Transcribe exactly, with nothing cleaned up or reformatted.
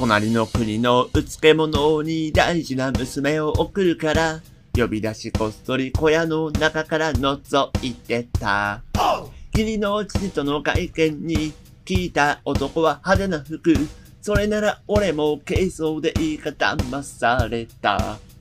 隣の国のうつけ者に大事な娘を送るから、呼び出しこっそり小屋の中から覗いてた。義理の父との会見に聞いた男は派手な服。それなら俺も軽装でいいか騙された。